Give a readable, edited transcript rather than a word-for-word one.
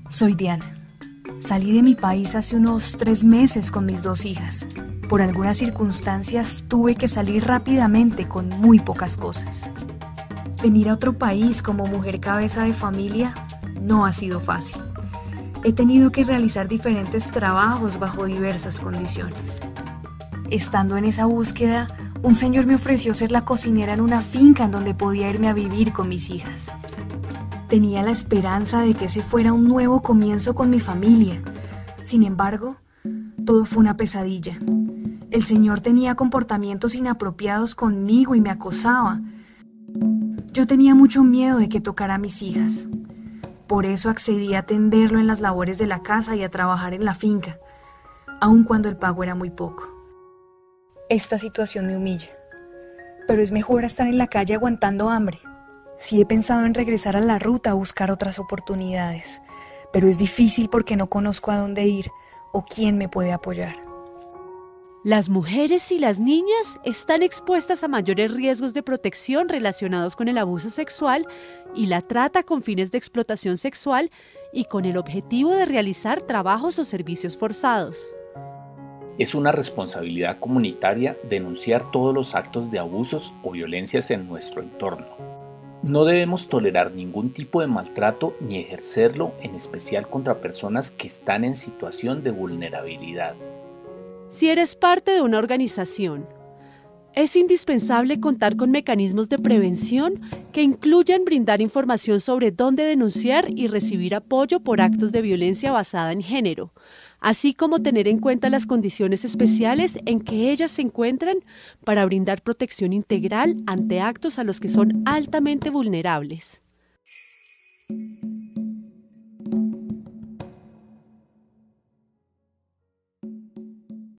Soy Diana. Salí de mi país hace unos 3 meses con mis 2 hijas. Por algunas circunstancias tuve que salir rápidamente con muy pocas cosas. Venir a otro país como mujer cabeza de familia no ha sido fácil. He tenido que realizar diferentes trabajos bajo diversas condiciones. Estando en esa búsqueda, un señor me ofreció ser la cocinera en una finca en donde podía irme a vivir con mis hijas. Tenía la esperanza de que ese fuera un nuevo comienzo con mi familia. Sin embargo, todo fue una pesadilla. El señor tenía comportamientos inapropiados conmigo y me acosaba. Yo tenía mucho miedo de que tocara a mis hijas. Por eso accedí a atenderlo en las labores de la casa y a trabajar en la finca, aun cuando el pago era muy poco. Esta situación me humilla, pero es mejor estar en la calle aguantando hambre. Sí he pensado en regresar a la ruta a buscar otras oportunidades, pero es difícil porque no conozco a dónde ir o quién me puede apoyar. Las mujeres y las niñas están expuestas a mayores riesgos de protección relacionados con el abuso sexual y la trata con fines de explotación sexual y con el objetivo de realizar trabajos o servicios forzados. Es una responsabilidad comunitaria denunciar todos los actos de abusos o violencias en nuestro entorno. No debemos tolerar ningún tipo de maltrato ni ejercerlo, en especial contra personas que están en situación de vulnerabilidad. Si eres parte de una organización, es indispensable contar con mecanismos de prevención que incluyan brindar información sobre dónde denunciar y recibir apoyo por actos de violencia basada en género, así como tener en cuenta las condiciones especiales en que ellas se encuentran para brindar protección integral ante actos a los que son altamente vulnerables.